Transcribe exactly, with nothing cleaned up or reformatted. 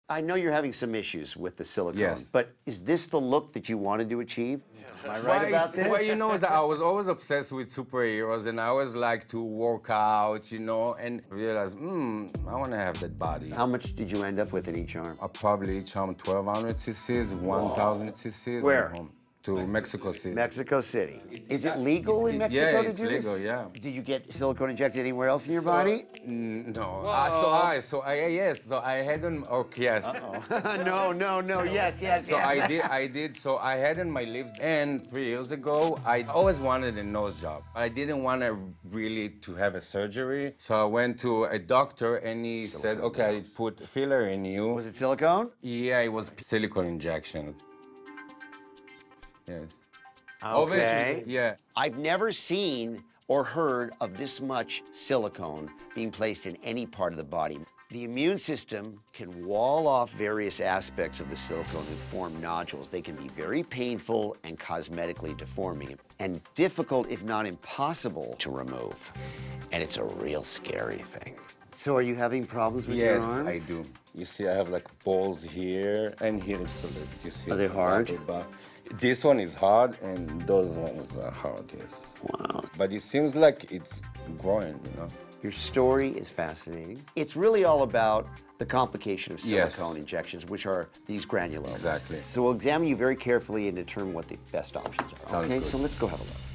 I know you're having some issues with the silicone, Yes. but is this the look that you wanted to achieve? Am I right Well, about this? Well, you know, is that I was always obsessed with superheroes, and I always like to work out, you know, and realized, hmm, I want to have that body. How much did you end up with in each arm? I probably each arm twelve hundred cc's, one thousand cc's. Where? Home. To Mexico City. Mexico City. Is it legal in Mexico yeah, to it's do legal, this? yeah. Did you get silicone injected anywhere else in your So- body? Mm, no. Uh, so I, so I, yes, so I had on, okay, yes. Uh-oh. no, no, no, yes, yes, So yes. I did, I did, so I had in my lips, and three years ago, I always wanted a nose job. I didn't want to really to have a surgery, so I went to a doctor, and he said, okay, I put filler in you. Was it silicone? Yeah, it was silicone injections. Yes. Okay. Obviously, yeah. I've never seen or heard of this much silicone being placed in any part of the body. The immune system can wall off various aspects of the silicone and form nodules. They can be very painful and cosmetically deforming, and difficult, if not impossible, to remove. And it's a real scary thing. So are you having problems with your Yes, arms? I do. You see, I have like balls here, and here it's a little, you see. Are they it's hard? battle, but this one is hard, and those ones are hard, yes. Wow. But it seems like it's growing, you know? Your story is fascinating. It's really all about the complication of silicone Yes. injections, which are these granulomas. Exactly. So we'll examine you very carefully and determine what the best options are. Sounds okay, good. so let's go have a look.